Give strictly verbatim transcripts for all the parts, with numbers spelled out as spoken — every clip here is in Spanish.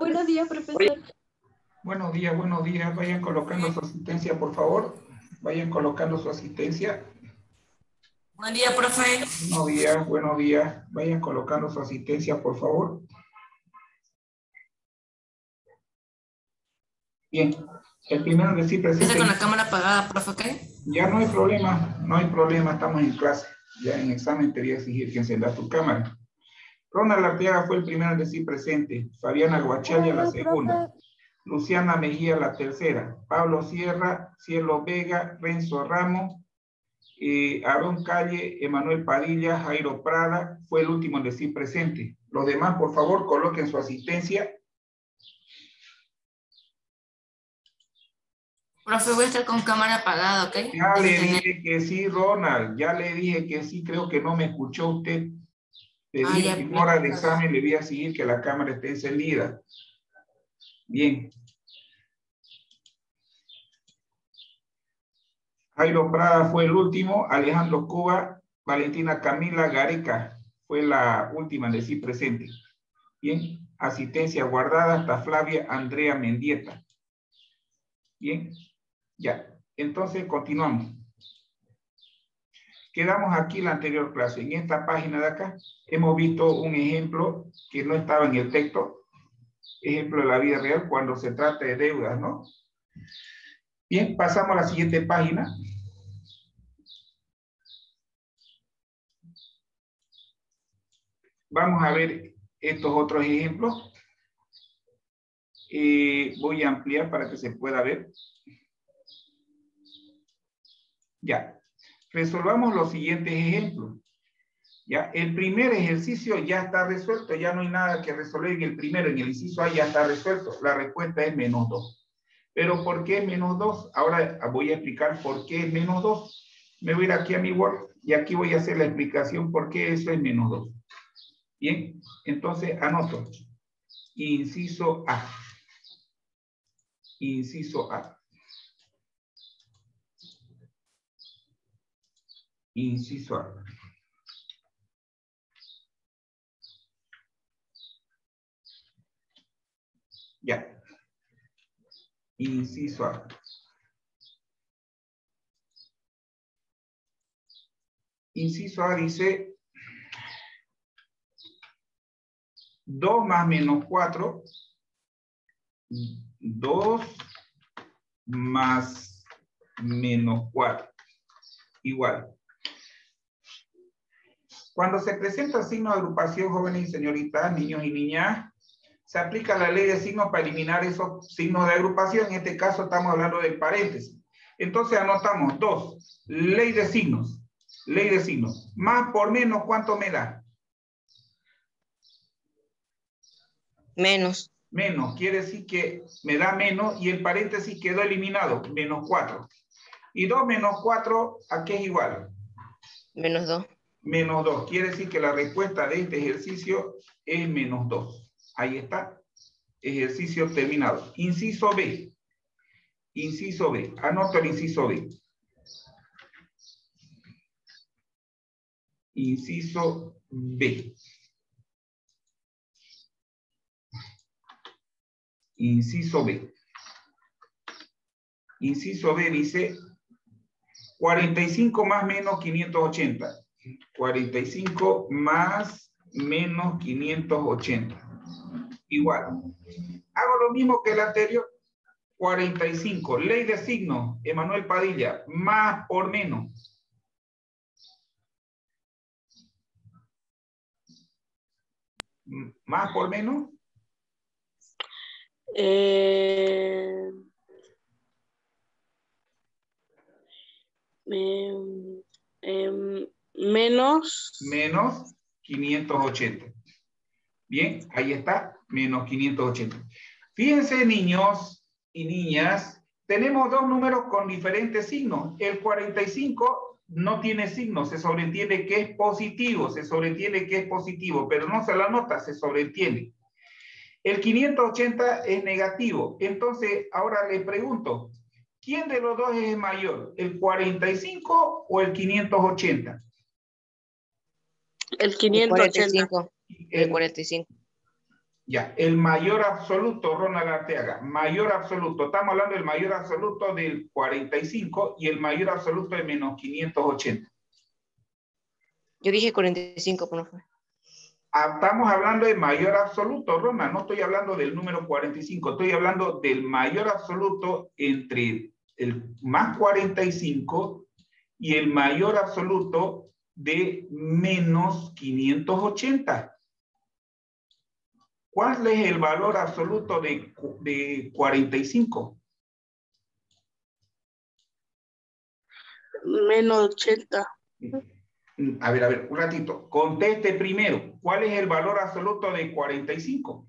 Buenos días, profesor. Buenos días, buenos días. Vayan colocando su asistencia, por favor. Vayan colocando su asistencia. Buen día, profe. Buenos días, buenos días. Vayan colocando su asistencia, por favor. Bien. El primero en decir presente. Con la cámara apagada, profe, ¿ok? Ya no hay problema, no hay problema, estamos en clase. Ya en examen te voy a exigir que enciendas tu cámara. Ronald Arteaga fue el primero en decir presente. Fabiana Guachalia la segunda. Luciana Mejía la tercera. Pablo Sierra, Cielo Vega, Renzo Ramos, eh, Aarón Calle, Emanuel Padilla, Jairo Prada fue el último en decir presente. Los demás, por favor, coloquen su asistencia. Profe, voy a estar con cámara apagada, ¿ok? Ya le dije que sí, Ronald. Ya le dije que sí, creo que no me escuchó usted. Le Ah, dije ya, que en hora de examen le voy a exigir que la cámara esté encendida. Bien. Jairo Prada fue el último. Alejandro Cuba, Valentina Camila Gareca fue la última en decir presente. Bien. Asistencia guardada hasta Flavia Andrea Mendieta. Bien. Ya. Entonces continuamos. Quedamos aquí en la anterior clase. En esta página de acá hemos visto un ejemplo que no estaba en el texto. Ejemplo de la vida real cuando se trata de deudas, ¿no? Bien, pasamos a la siguiente página. Vamos a ver estos otros ejemplos. Eh, voy a ampliar para que se pueda ver. Ya. Resolvamos los siguientes ejemplos. Ya, el primer ejercicio ya está resuelto, ya no hay nada que resolver en el primero, en el inciso A ya está resuelto. La respuesta es menos dos. ¿Pero por qué menos dos? Ahora voy a explicar por qué es menos dos. Me voy a ir aquí a mi Word y aquí voy a hacer la explicación por qué eso es menos dos. Bien, entonces anoto. Inciso A. Inciso A. Inciso A. Ya. Inciso A. Inciso A dice dos más menos cuatro. dos más menos cuatro. Igual. Cuando se presenta signo de agrupación, jóvenes y señoritas, niños y niñas, se aplica la ley de signos para eliminar esos signos de agrupación. En este caso estamos hablando del paréntesis. Entonces anotamos dos. Ley de signos. Ley de signos. Más por menos, ¿cuánto me da? Menos. Menos. Quiere decir que me da menos y el paréntesis quedó eliminado. Menos cuatro. Y dos menos cuatro, ¿a qué es igual? Menos dos. Menos dos. Quiere decir que la respuesta de este ejercicio es menos dos. Ahí está. Ejercicio terminado. Inciso B. Inciso B. Anoto el inciso B. Inciso B. Inciso B. Inciso B dice cuarenta y cinco más menos quinientos ochenta. cuarenta y cinco más menos quinientos ochenta. Igual. Hago lo mismo que el anterior. cuarenta y cinco. Ley de signos. Emanuel Padilla. Más por menos. Más por menos. Eh, eh, eh, menos. Menos quinientos ochenta. Bien, ahí está. Menos quinientos ochenta. Fíjense, niños y niñas, tenemos dos números con diferentes signos. El cuarenta y cinco no tiene signo, se sobreentiende que es positivo, se sobreentiende que es positivo, pero no se la nota, se sobreentiende. El quinientos ochenta es negativo. Entonces, ahora le pregunto, ¿quién de los dos es mayor? ¿El cuarenta y cinco o el quinientos ochenta? El quinientos ochenta. El cuarenta y cinco. El cuarenta y cinco. Ya, el mayor absoluto, Ronald Arteaga, mayor absoluto, estamos hablando del mayor absoluto del cuarenta y cinco y el mayor absoluto de menos quinientos ochenta. Yo dije cuarenta y cinco, profe. Ah, estamos hablando de mayor absoluto, Ronald, no estoy hablando del número cuarenta y cinco, estoy hablando del mayor absoluto entre el más cuarenta y cinco y el mayor absoluto de menos quinientos ochenta. ¿Cuál es el valor absoluto de, de cuarenta y cinco? Menos ochenta. A ver, a ver, un ratito. Conteste primero. ¿Cuál es el valor absoluto de cuarenta y cinco?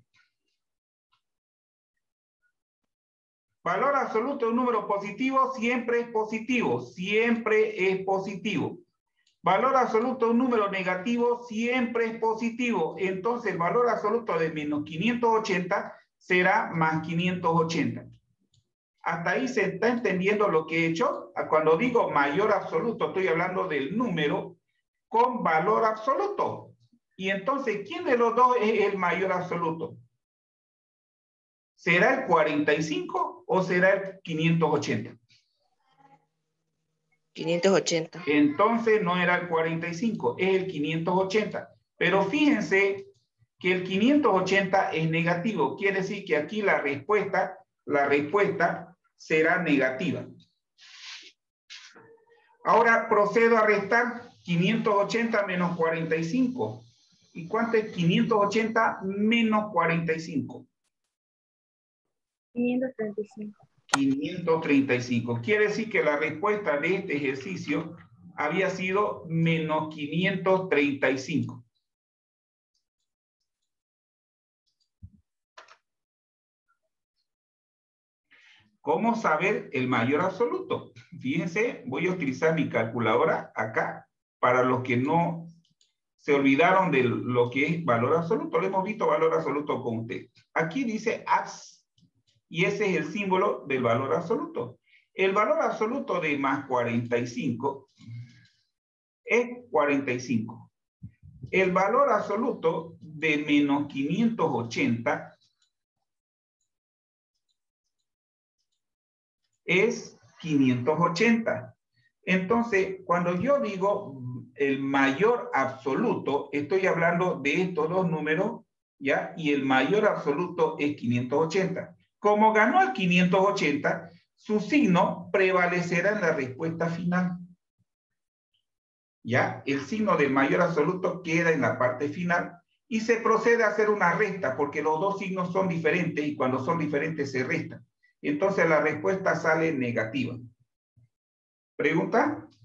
Valor absoluto de un número positivo siempre es positivo. Siempre es positivo. Valor absoluto de un número negativo siempre es positivo. Entonces el valor absoluto de menos quinientos ochenta será más quinientos ochenta. ¿Hasta ahí se está entendiendo lo que he hecho? Cuando digo mayor absoluto, estoy hablando del número con valor absoluto. Y entonces, ¿quién de los dos es el mayor absoluto? ¿Será el cuarenta y cinco o será el quinientos ochenta? quinientos ochenta. Entonces no era el cuarenta y cinco, es el quinientos ochenta. Pero fíjense que el quinientos ochenta es negativo. Quiere decir que aquí la respuesta, la respuesta será negativa. Ahora procedo a restar quinientos ochenta menos cuarenta y cinco. ¿Y cuánto es quinientos ochenta menos cuarenta y cinco? quinientos treinta y cinco. quinientos treinta y cinco. Quiere decir que la respuesta de este ejercicio había sido menos quinientos treinta y cinco. ¿Cómo saber el mayor absoluto? Fíjense, voy a utilizar mi calculadora acá para los que no se olvidaron de lo que es valor absoluto. Lo hemos visto valor absoluto con usted. Aquí dice abs y ese es el símbolo del valor absoluto. El valor absoluto de más cuarenta y cinco es cuarenta y cinco. El valor absoluto de menos quinientos ochenta es quinientos ochenta. Entonces, cuando yo digo el mayor absoluto, estoy hablando de estos dos números, ¿ya? Y el mayor absoluto es quinientos ochenta. Como ganó el quinientos ochenta, su signo prevalecerá en la respuesta final. ¿Ya? El signo del mayor absoluto queda en la parte final y se procede a hacer una resta porque los dos signos son diferentes y cuando son diferentes se restan. Entonces la respuesta sale negativa. ¿Pregunta?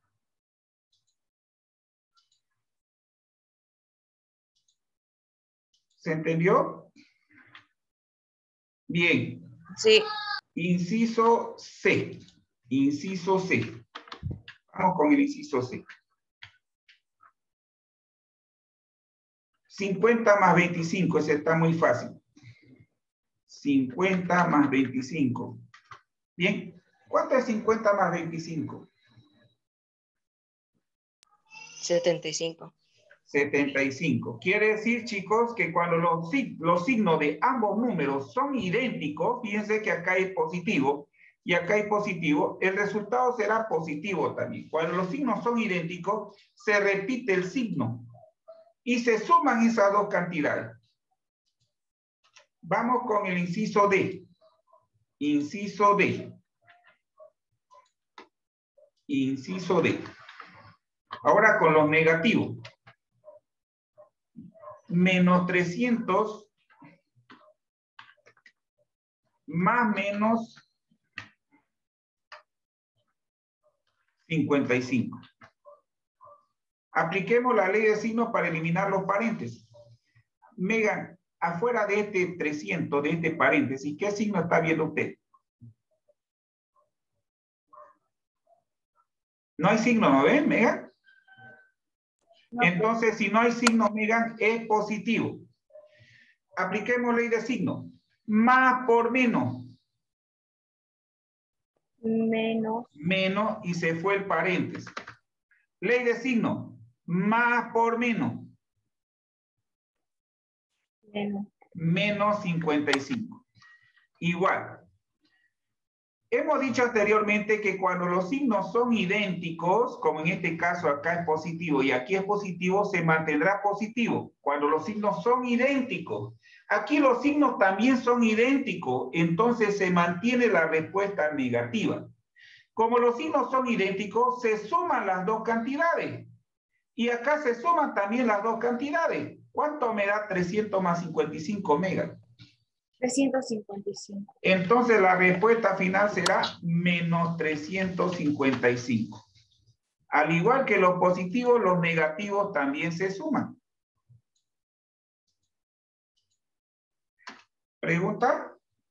¿Se entendió? Bien. Sí. Inciso C. Inciso C. Vamos con el inciso C. cincuenta más veinticinco, ese está muy fácil. cincuenta más veinticinco. Bien. ¿Cuánto es cincuenta más veinticinco? setenta y cinco. setenta y cinco. Quiere decir, chicos, que cuando los, los signos de ambos números son idénticos, fíjense que acá hay positivo y acá hay positivo, el resultado será positivo también. Cuando los signos son idénticos, se repite el signo y se suman esas dos cantidades. Vamos con el inciso D. Inciso D. Inciso D. Ahora con los negativos. Menos trescientos más menos cincuenta y cinco. Apliquemos la ley de signos para eliminar los paréntesis. Megan, afuera de este trescientos, de este paréntesis, ¿qué signo está viendo usted? No hay signo, ¿no ven, Megan? No. Entonces, si no hay signo, Megan, es positivo. Apliquemos ley de signo. Más por menos. Menos. Menos y se fue el paréntesis. Ley de signo. Más por menos. Menos. menos cincuenta y cinco. Igual. Hemos dicho anteriormente que cuando los signos son idénticos, como en este caso acá es positivo y aquí es positivo, se mantendrá positivo. Cuando los signos son idénticos. Aquí los signos también son idénticos, entonces se mantiene la respuesta negativa. Como los signos son idénticos, se suman las dos cantidades. Y acá se suman también las dos cantidades. ¿Cuánto me da trescientos más cincuenta y cinco megas? trescientos cincuenta y cinco. Entonces la respuesta final será menos trescientos cincuenta y cinco. Al igual que los positivos, los negativos también se suman. ¿Pregunta?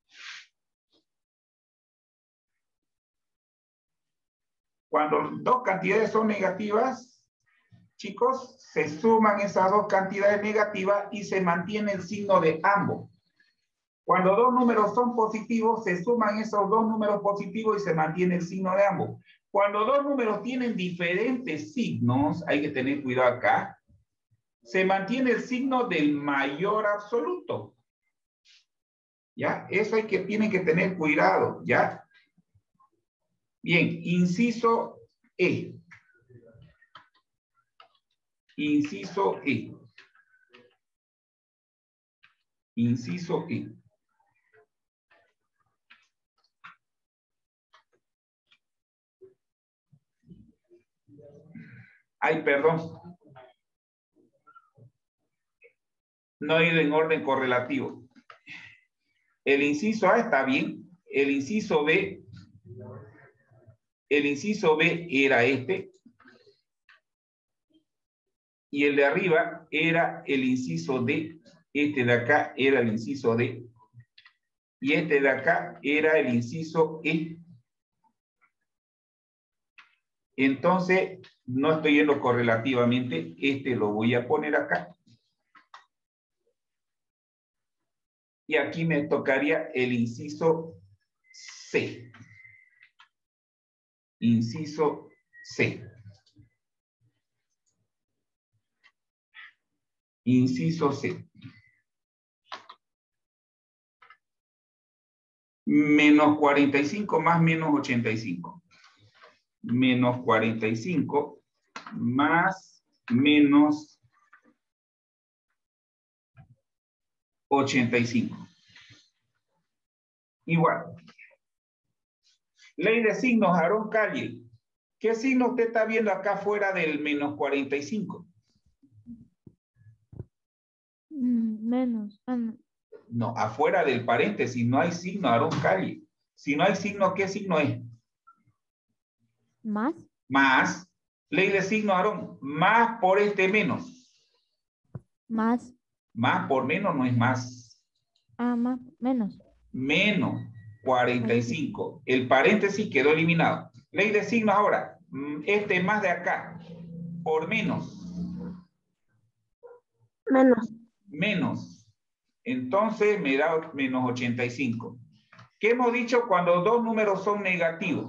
Cuando dos cantidades son negativas, chicos, se suman esas dos cantidades negativas y se mantiene el signo de ambos. Cuando dos números son positivos, se suman esos dos números positivos y se mantiene el signo de ambos. Cuando dos números tienen diferentes signos, hay que tener cuidado acá, se mantiene el signo del mayor absoluto. ¿Ya? Eso hay que, tienen que tener cuidado, ¿ya? Bien, inciso E. Inciso E. Inciso E. Ay, perdón. No he ido en orden correlativo. El inciso A está bien. El inciso B. El inciso B era este. Y el de arriba era el inciso D. Este de acá era el inciso D. Y este de acá era el inciso E. Entonces, no estoy yendo correlativamente. Este lo voy a poner acá. Y aquí me tocaría el inciso C. Inciso C. Inciso C. Menos cuarenta y cinco más menos ochenta y cinco. Menos cuarenta y cinco más menos ochenta y cinco. Igual. Ley de signos, Aarón Calle. ¿Qué signo usted está viendo acá fuera del menos cuarenta y cinco? Menos. Ah, no. No, afuera del paréntesis no hay signo, Aarón Calle. Si no hay signo, ¿qué signo es? Más. Más. Ley de signo, Aarón. Más por este menos. Más. Más por menos no es más. Ah, más. Menos. Menos cuarenta y cinco. El paréntesis quedó eliminado. Ley de signos ahora. Este más de acá. Por menos. Menos. Menos. Entonces me da menos ochenta y cinco. ¿Qué hemos dicho cuando dos números son negativos?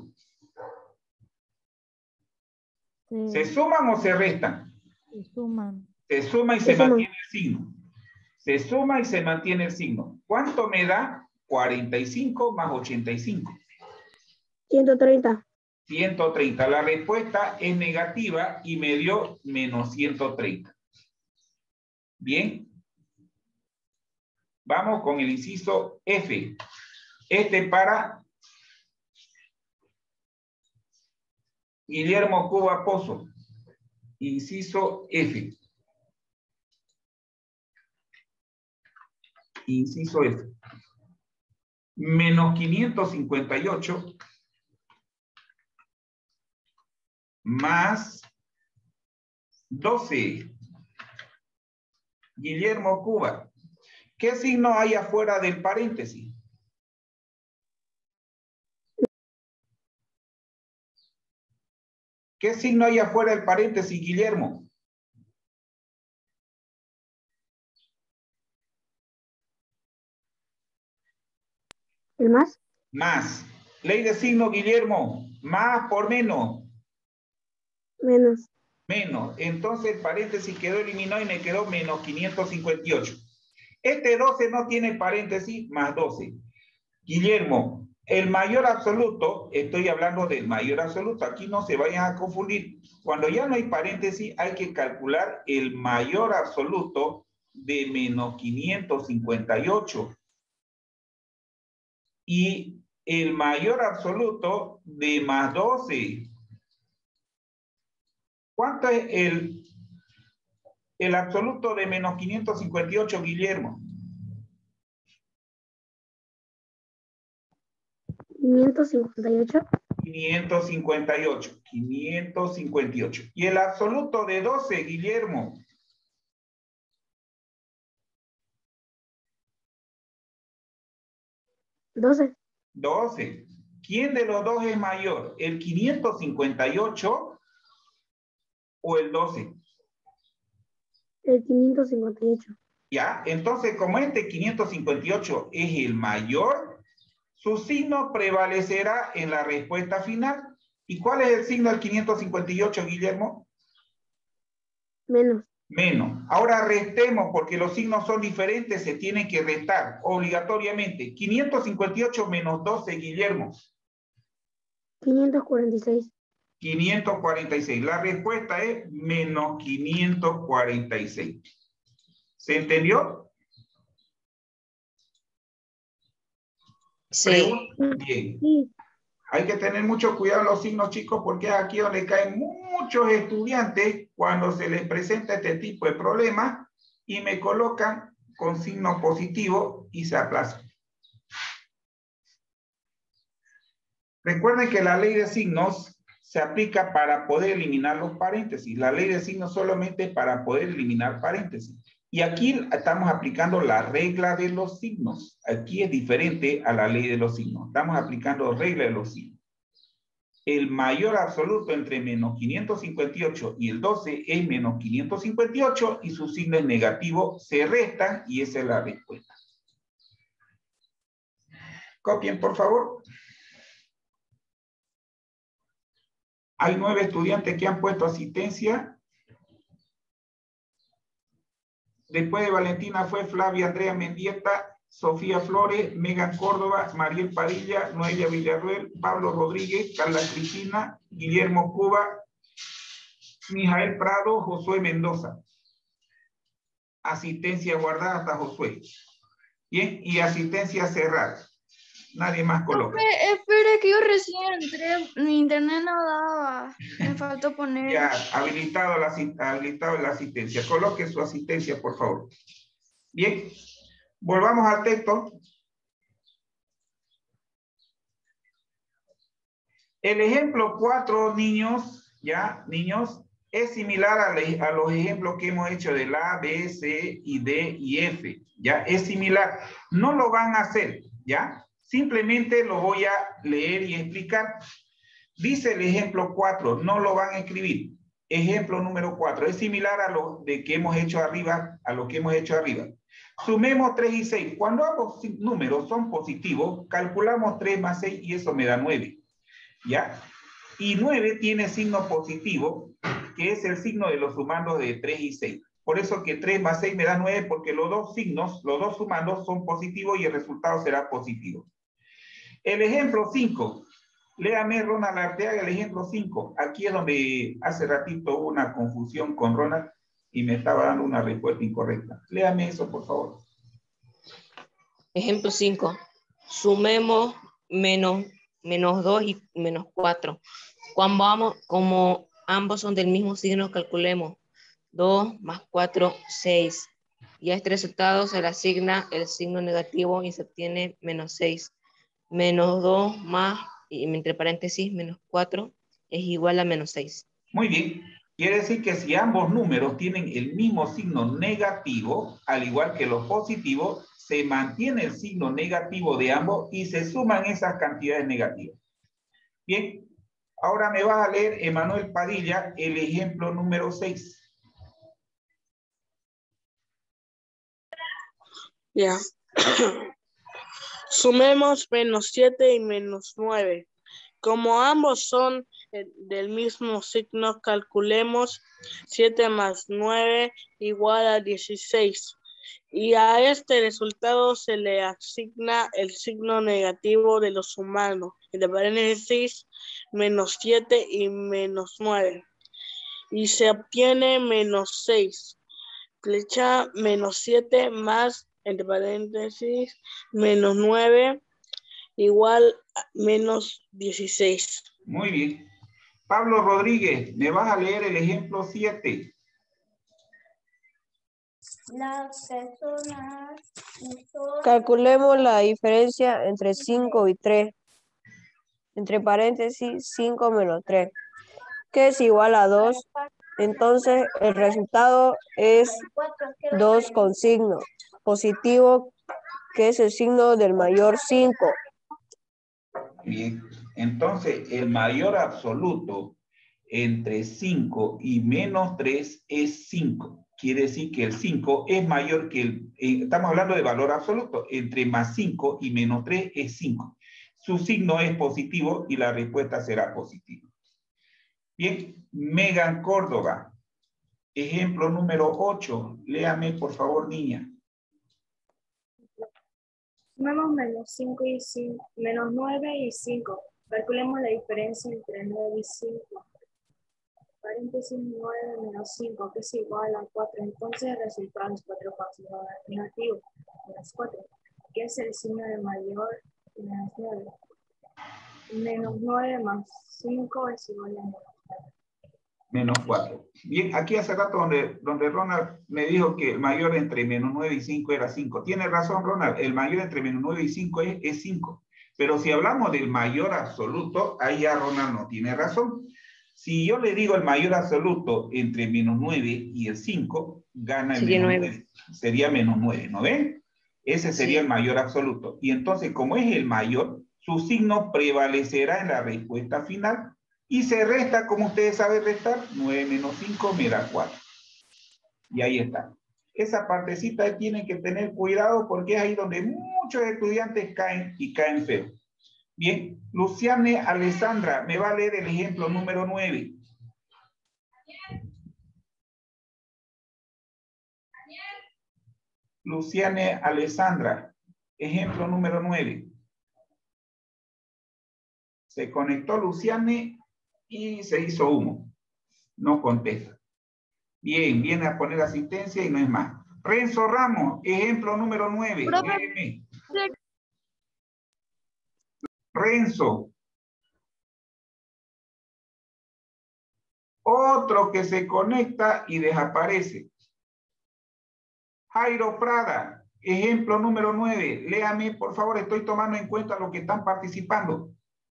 Se, ¿Se suman o se restan? se suman. Se suma y se, Se suman. mantiene el signo. Se suma y se mantiene el signo. ¿Cuánto me da? cuarenta y cinco más ochenta y cinco. ciento treinta. ciento treinta. La respuesta es negativa y me dio menos ciento treinta. Bien. Vamos con el inciso F. Este para Guillermo Cuba Pozo. Inciso F. Inciso F. Menos quinientos cincuenta y ocho más doce. Guillermo Cuba. ¿Qué signo hay afuera del paréntesis? ¿Qué signo hay afuera del paréntesis, Guillermo? ¿El más? Más. Ley de signo, Guillermo. Más por menos. Menos. Menos. Entonces el paréntesis quedó eliminado y me quedó menos quinientos cincuenta y ocho. Este doce no tiene paréntesis, más doce. Guillermo, el mayor absoluto, estoy hablando del mayor absoluto, aquí no se vayan a confundir. Cuando ya no hay paréntesis, hay que calcular el mayor absoluto de menos quinientos cincuenta y ocho. Y el mayor absoluto de más doce. ¿Cuánto es el, el absoluto de menos quinientos cincuenta y ocho, Guillermo? quinientos cincuenta y ocho. quinientos cincuenta y ocho. quinientos cincuenta y ocho. ¿Y el absoluto de doce, Guillermo? doce. doce. ¿Quién de los dos es mayor? ¿El quinientos cincuenta y ocho o el doce? El quinientos cincuenta y ocho. Ya, entonces como este quinientos cincuenta y ocho es el mayor, su signo prevalecerá en la respuesta final. ¿Y cuál es el signo del quinientos cincuenta y ocho, Guillermo? Menos. Menos. Ahora restemos, porque los signos son diferentes, se tienen que restar obligatoriamente. quinientos cincuenta y ocho menos doce, Guillermo. quinientos cuarenta y seis. quinientos cuarenta y seis. La respuesta es menos quinientos cuarenta y seis. ¿Se entendió? Sí. Pregunta. Bien. Sí. Hay que tener mucho cuidado en los signos, chicos, porque es aquí donde caen muchos estudiantes cuando se les presenta este tipo de problemas y me colocan con signo positivo y se aplazan. Recuerden que la ley de signos se aplica para poder eliminar los paréntesis. La ley de signos solamente para poder eliminar paréntesis. Y aquí estamos aplicando la regla de los signos. Aquí es diferente a la ley de los signos. Estamos aplicando regla de los signos. El mayor absoluto entre menos quinientos cincuenta y ocho y el doce es menos quinientos cincuenta y ocho y su signo es negativo. Se restan y esa es la respuesta. Copien, por favor. Hay nueve estudiantes que han puesto asistencia. Después de Valentina fue Flavia Andrea Mendieta, Sofía Flores, Megan Córdoba, Mariel Padilla, Noelia Villarruel, Pablo Rodríguez, Carla Cristina, Guillermo Cuba, Mijael Prado, Josué Mendoza. Asistencia guardada hasta Josué. Bien, y asistencia cerrada. Nadie más coloca. Espere, espere que yo recién entré, mi internet no daba, me faltó poner. Ya, habilitado la, habilitado la asistencia. Coloque su asistencia, por favor. Bien, volvamos al texto. El ejemplo cuatro, niños, ya, niños, es similar a, a los ejemplos que hemos hecho del A, B, C, y D y F. Ya, es similar. No lo van a hacer, ya. Simplemente lo voy a leer y explicar. Dice el ejemplo cuatro, no lo van a escribir. Ejemplo número cuatro, es similar a lo de que hemos hecho arriba, a lo que hemos hecho arriba. Sumemos tres y seis. Cuando ambos números son positivos, calculamos tres más seis y eso me da nueve. ¿Ya? Y nueve tiene signo positivo, que es el signo de los sumandos de tres y seis. Por eso que tres más seis me da nueve, porque los dos signos, los dos sumandos son positivos y el resultado será positivo. El ejemplo cinco. Léame, Ronald Arteaga, el ejemplo cinco. Aquí es donde hace ratito hubo una confusión con Ronald y me estaba dando una respuesta incorrecta. Léame eso, por favor. Ejemplo cinco. Sumemos menos, menos dos y menos cuatro. Cuando vamos, como ambos son del mismo signo, calculemos dos más cuatro, seis. Y a este resultado se le asigna el signo negativo y se obtiene menos seis. Menos dos más, y entre paréntesis, menos cuatro, es igual a menos seis. Muy bien. Quiere decir que si ambos números tienen el mismo signo negativo, al igual que los positivos, se mantiene el signo negativo de ambos y se suman esas cantidades negativas. Bien. Ahora me vas a leer, Emanuel Padilla, el ejemplo número seis. Ya. Sumemos menos siete y menos nueve. Como ambos son del mismo signo, calculemos siete más nueve igual a dieciséis. Y a este resultado se le asigna el signo negativo de los humanos, entre paréntesis, menos siete y menos nueve. Y se obtiene menos seis. Flecha menos siete más, entre paréntesis, menos nueve, igual a menos dieciséis. Muy bien. Pablo Rodríguez, ¿me vas a leer el ejemplo siete? Las personas... Calculemos la diferencia entre cinco y tres. Entre paréntesis, cinco menos tres, que es igual a dos. Entonces, el resultado es dos con signo positivo, que es el signo del mayor cinco. Bien. Entonces, el mayor absoluto entre cinco y menos tres es cinco. Quiere decir que el cinco es mayor que el... Eh, estamos hablando de valor absoluto. Entre más cinco y menos tres es cinco. Su signo es positivo y la respuesta será positiva. Bien, Megan Córdoba. Ejemplo número ocho. Léame, por favor, niña. Sumemos menos cinco y cinco, menos nueve y cinco. Calculemos la diferencia entre nueve y cinco. Paréntesis nueve menos cinco, que es igual a cuatro. Entonces el resultado es cuatro negativo. Menos cuatro, que es el signo de mayor menos nueve. Menos nueve más cinco es igual a menos cuatro. Menos cuatro. Bien, aquí hace rato donde, donde Ronald me dijo que el mayor entre menos nueve y cinco era cinco. Tiene razón, Ronald. El mayor entre menos nueve y cinco es, es cinco. Pero si hablamos del mayor absoluto, ahí ya Ronald no tiene razón. Si yo le digo el mayor absoluto entre menos nueve y el cinco, gana el Sería menos nueve. nueve. Sería menos nueve, ¿no ven? Ese sería Sí. el mayor absoluto. Y entonces, como es el mayor, su signo prevalecerá en la respuesta final. Y se resta, como ustedes saben restar, nueve menos cinco me da cuatro. Y ahí está. Esa partecita tienen que tener cuidado porque es ahí donde muchos estudiantes caen y caen feo. Bien, Luciane Alessandra, me va a leer el ejemplo número nueve. Luciane Alessandra, ejemplo número nueve. Se conectó Luciane y se hizo humo. No contesta. Bien, viene a poner asistencia y no es más. Renzo Ramos, ejemplo número nueve. Léeme. Renzo. Otro que se conecta y desaparece. Jairo Prada, ejemplo número nueve. Léame, por favor, estoy tomando en cuenta lo que están participando.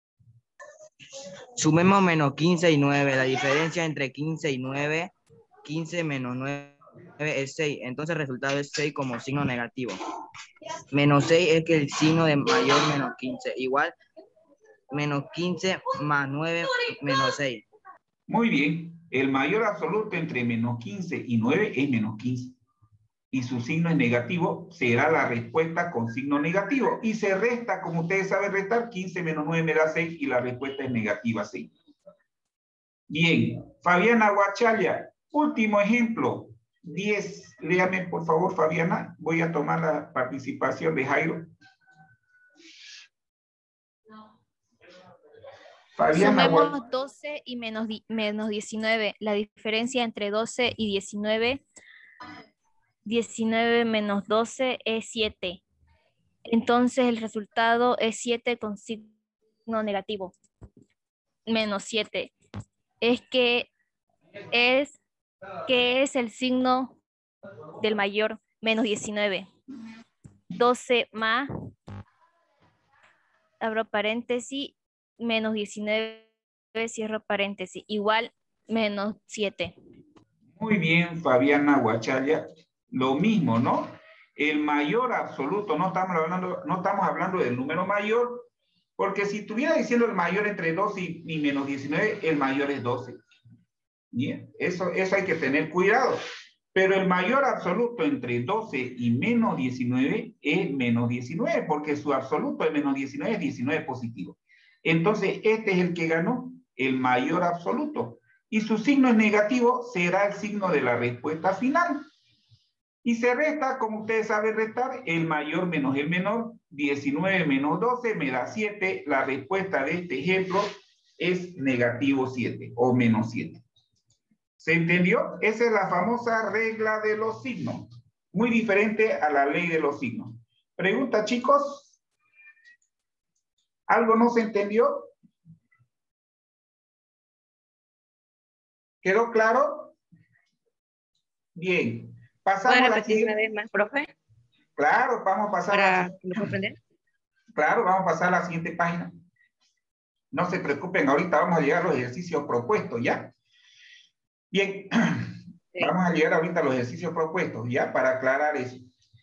Sumemos menos quince y nueve. La diferencia entre quince y nueve, quince menos nueve es seis. Entonces el resultado es seis como signo negativo. Menos seis es que el signo de mayor menos quince. Igual, menos quince más nueve menos seis. Muy bien. El mayor absoluto entre menos quince y nueve es menos quince. Y su signo es negativo, será la respuesta con signo negativo. Y se resta, como ustedes saben restar, quince menos nueve me da seis y la respuesta es negativa seis. Bien, Fabiana Huachalla, último ejemplo, diez. Léame, por favor, Fabiana. Voy a tomar la participación de Jairo. Fabiana, Sumemos doce y menos, menos diecinueve. La diferencia entre doce y diecinueve... diecinueve menos doce es siete. Entonces el resultado es siete con signo negativo. Menos siete. Es que es, que es el signo del mayor, menos diecinueve. doce más, abro paréntesis, menos diecinueve, cierro paréntesis, igual menos siete. Muy bien, Fabiana Huachalla. Lo mismo, ¿no? El mayor absoluto, no estamos hablando, no estamos hablando del número mayor, porque si estuviera diciendo el mayor entre doce y, y menos diecinueve, el mayor es doce. Bien, eso, eso hay que tener cuidado. Pero el mayor absoluto entre doce y menos diecinueve es menos diecinueve, porque su absoluto de menos diecinueve es diecinueve positivo. Entonces, este es el que ganó, el mayor absoluto. Y su signo es negativo, será el signo de la respuesta final. Y se resta, como ustedes saben restar, el mayor menos el menor. diecinueve menos doce me da siete. La respuesta de este ejemplo es negativo siete o menos siete. ¿Se entendió? Esa es la famosa regla de los signos. Muy diferente a la ley de los signos. Pregunta, chicos. ¿Algo no se entendió? ¿Quedó claro? Bien. Pasamos ¿Puede a la repetir siguiente. una vez más, profe? Claro, vamos a pasar a la Para siguiente. que lo pueda aprender. Claro, vamos a pasar a la siguiente página. No se preocupen, ahorita vamos a llegar a los ejercicios propuestos, ¿ya? Bien, Sí. vamos a llegar ahorita a los ejercicios propuestos, ¿ya? Para aclarar eso.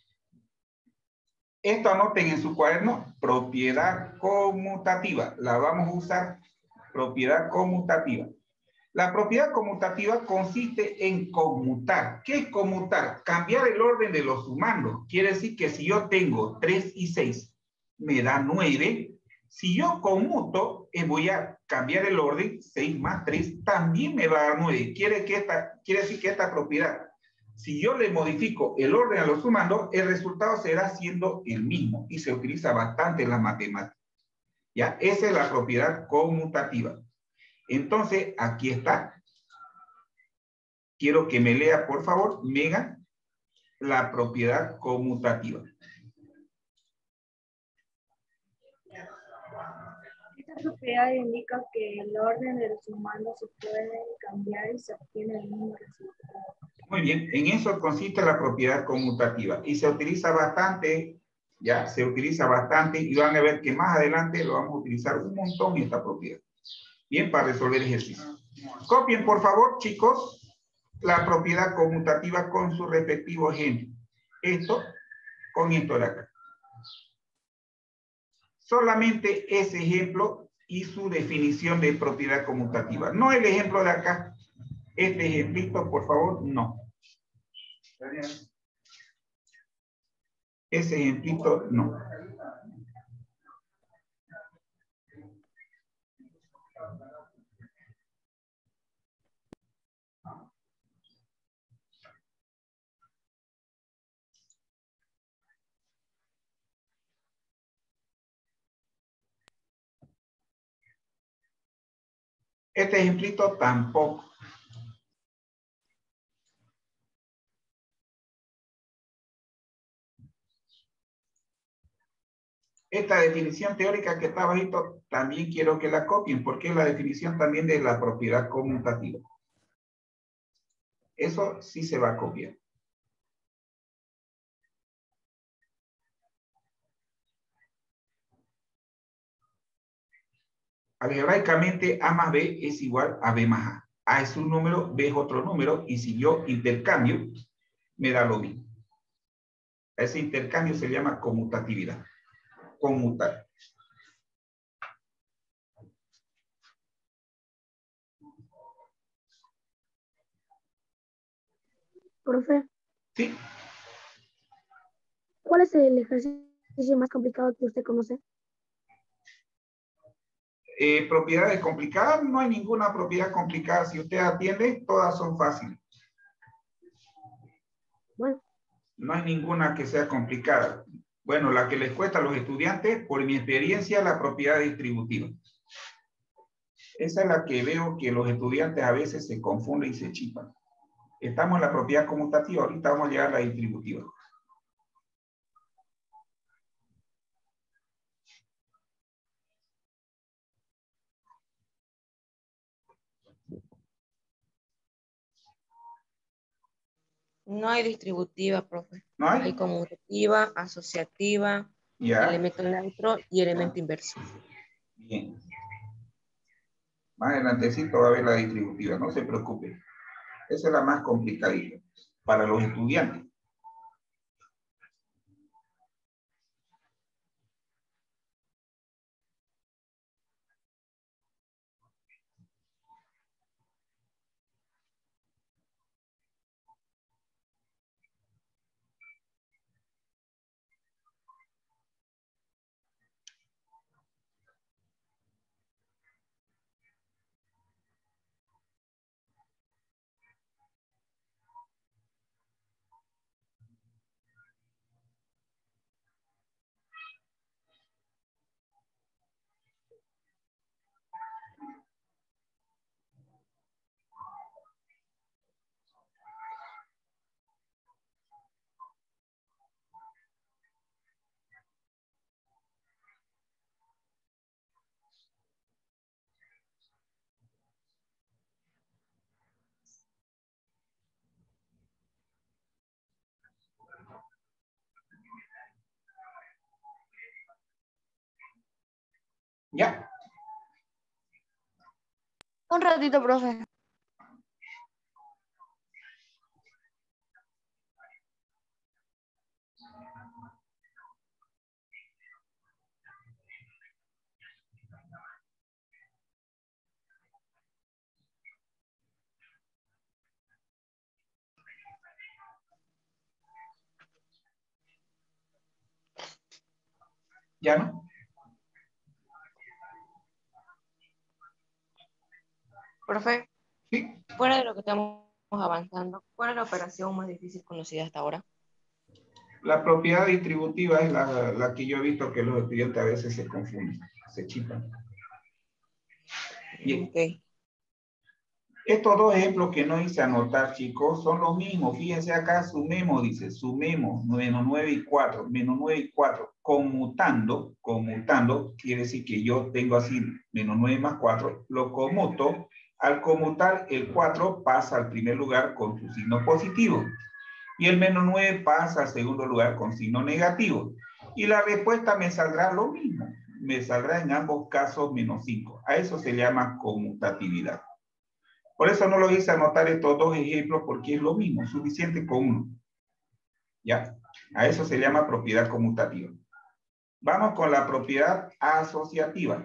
Esto anoten en su cuaderno, propiedad conmutativa. La vamos a usar, propiedad conmutativa. La propiedad conmutativa consiste en conmutar. ¿Qué es conmutar? Cambiar el orden de los sumandos. Quiere decir que si yo tengo tres y seis, me da nueve. Si yo conmuto, eh, voy a cambiar el orden, seis más tres, también me va a dar nueve. Quiere, que esta, quiere decir que esta propiedad, si yo le modifico el orden a los sumandos, el resultado será siendo el mismo y se utiliza bastante en la matemática. ¿Ya? Esa es la propiedad conmutativa. Entonces, aquí está. Quiero que me lea, por favor, Megan, la propiedad conmutativa. Esta propiedad indica que el orden de los sumandos se puede cambiar y se obtiene el mismo resultado. Muy bien, en eso consiste la propiedad conmutativa y se utiliza bastante, ya, se utiliza bastante y van a ver que más adelante lo vamos a utilizar un montón esta propiedad. Bien, para resolver ejercicios. Copien, por favor, chicos, la propiedad conmutativa con su respectivo ejemplo. Esto con esto de acá. Solamente ese ejemplo y su definición de propiedad conmutativa. No el ejemplo de acá. Este ejemplito, por favor, no. Ese ejemplito, no. Este ejemplito tampoco. Esta definición teórica que está bajito, también quiero que la copien, porque es la definición también de la propiedad conmutativa. Eso sí se va a copiar. Algebraicamente, A más B es igual a B más A. A es un número, B es otro número, y si yo intercambio, me da lo mismo. Ese intercambio se llama conmutatividad. Conmutar. Profe, Sí. ¿cuál es el ejercicio más complicado que usted conoce? Eh, propiedades complicadas, no hay ninguna propiedad complicada. Si usted atiende, todas son fáciles. Bueno. No hay ninguna que sea complicada. Bueno, la que les cuesta a los estudiantes, por mi experiencia, la propiedad distributiva. Esa es la que veo que los estudiantes a veces se confunden y se chipan. Estamos en la propiedad conmutativa, ahorita vamos a llegar a la distributiva. No hay distributiva, profe. ¿No hay? Hay conmutativa, asociativa, Ya. elemento neutro y elemento inverso. Bien. Más adelantecito va a haber la distributiva, no se preocupe. Esa es la más complicadita para los estudiantes. ¿Ya? Un ratito, profe. ¿Ya no? Profe, Sí. fuera de lo que estamos avanzando, ¿cuál es la operación más difícil conocida hasta ahora? La propiedad distributiva es la, la que yo he visto que los estudiantes a veces se confunden, se chipan. Bien. Ok. Estos dos ejemplos que no hice anotar, chicos, son los mismos. Fíjense acá, sumemos, dice, sumemos, menos nueve y cuatro, menos nueve y cuatro, conmutando, conmutando, quiere decir que yo tengo así, menos nueve más cuatro, lo conmuto. Al conmutar, el cuatro pasa al primer lugar con su signo positivo. Y el menos nueve pasa al segundo lugar con signo negativo. Y la respuesta me saldrá lo mismo. Me saldrá en ambos casos menos cinco. A eso se llama conmutatividad. Por eso no lo hice anotar estos dos ejemplos porque es lo mismo, suficiente con uno. ¿Ya? A eso se llama propiedad conmutativa. Vamos con la propiedad asociativa.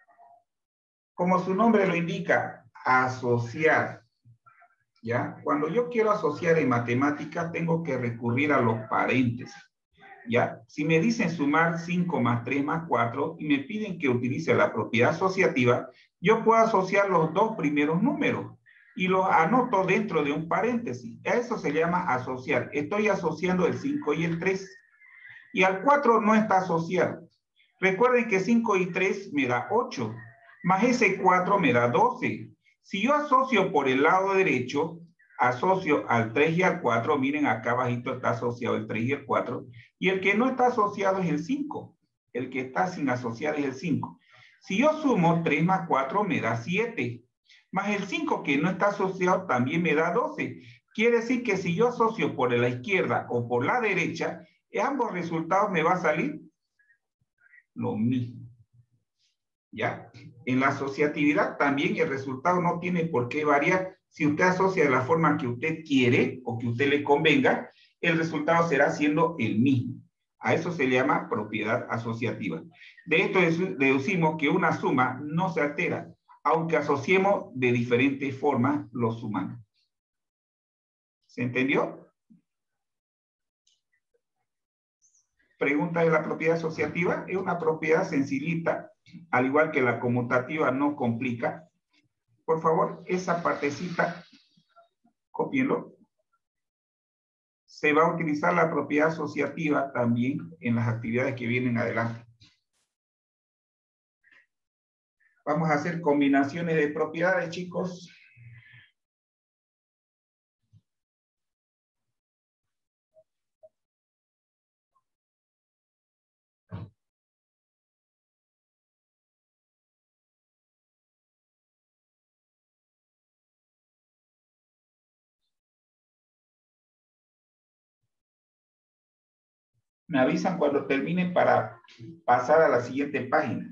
Como su nombre lo indica, asociar. ¿Ya? Cuando yo quiero asociar en matemáticas, tengo que recurrir a los paréntesis. ¿Ya? Si me dicen sumar cinco más tres más cuatro y me piden que utilice la propiedad asociativa, yo puedo asociar los dos primeros números y los anoto dentro de un paréntesis. A eso se llama asociar. Estoy asociando el cinco y el tres. Y al cuatro no está asociado. Recuerden que cinco y tres me da ocho, más ese cuatro me da doce. Si yo asocio por el lado derecho, asocio al tres y al cuatro, miren acá abajito está asociado el tres y el cuatro, y el que no está asociado es el cinco. El que está sin asociar es el cinco. Si yo sumo tres más cuatro me da siete, más el cinco que no está asociado también me da doce. Quiere decir que si yo asocio por la izquierda o por la derecha, ambos resultados me va a salir lo mismo. ¿Ya? En la asociatividad también el resultado no tiene por qué variar. Si usted asocia de la forma que usted quiere o que usted le convenga, el resultado será siendo el mismo. A eso se llama propiedad asociativa. De esto deducimos que una suma no se altera, aunque asociemos de diferentes formas los sumandos. ¿Se entendió? Pregunta de la propiedad asociativa. Es una propiedad sencillita, al igual que la conmutativa no complica. Por favor, esa partecita, cópienlo. Se va a utilizar la propiedad asociativa también en las actividades que vienen adelante. Vamos a hacer combinaciones de propiedades, chicos. Me avisan cuando terminen para pasar a la siguiente página.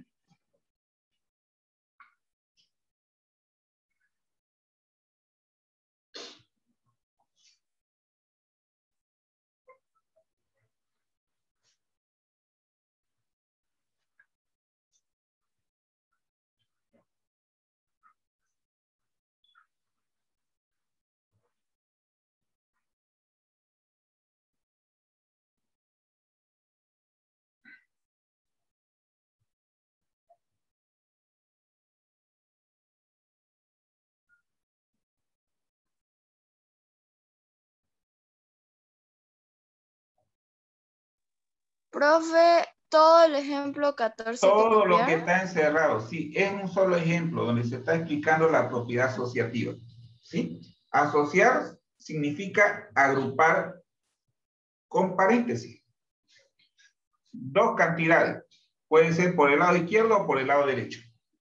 Profe, todo el ejemplo catorce que Todo lo que copiaron. está encerrado, sí, es un solo ejemplo donde se está explicando la propiedad asociativa. ¿Sí? Asociar significa agrupar con paréntesis. Dos cantidades. Pueden ser por el lado izquierdo o por el lado derecho.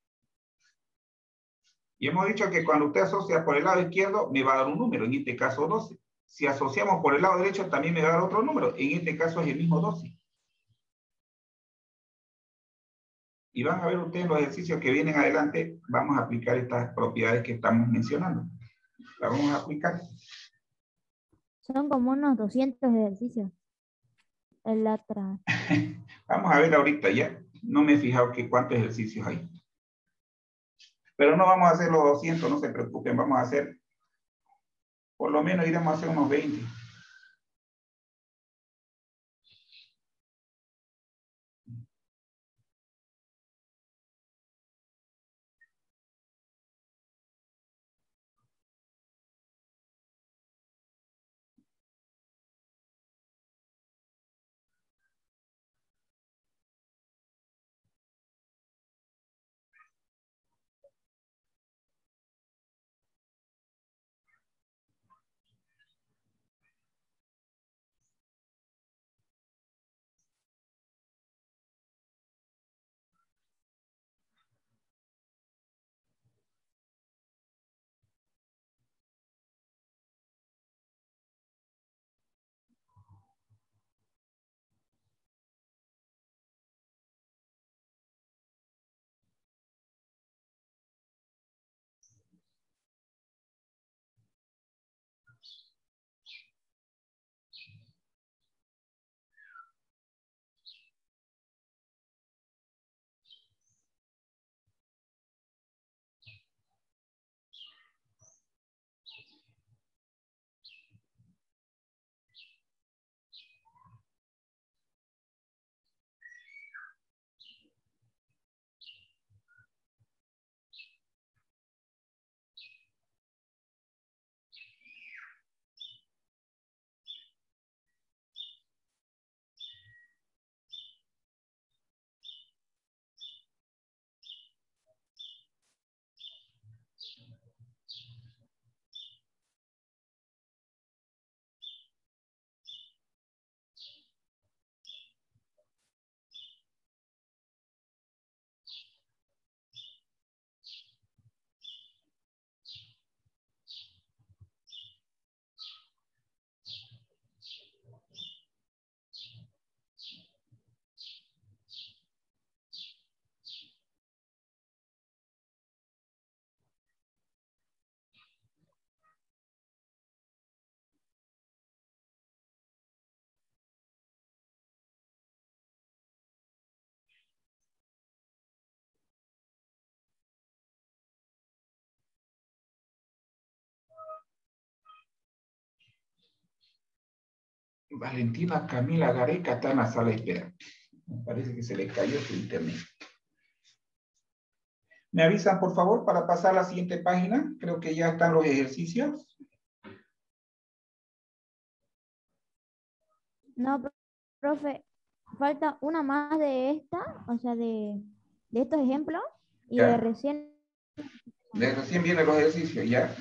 Y hemos dicho que cuando usted asocia por el lado izquierdo, me va a dar un número, en este caso doce. Si asociamos por el lado derecho, también me va a dar otro número. En este caso es el mismo doce. Y van a ver ustedes los ejercicios que vienen adelante, vamos a aplicar estas propiedades que estamos mencionando. Las vamos a aplicar. Son como unos doscientos ejercicios. En la atrás. Vamos a ver ahorita ya. No me he fijado que cuántos ejercicios hay. Pero no vamos a hacer los doscientos, no se preocupen. Vamos a hacer, por lo menos iremos a hacer unos veinte. Valentina Camila Gareca está en la sala de espera. Me parece que se le cayó su internet. ¿Me avisan, por favor, para pasar a la siguiente página? Creo que ya están los ejercicios. No, pro- profe, falta una más de esta, o sea, de, de estos ejemplos y Ya. de recién. De recién vienen los ejercicios, ya.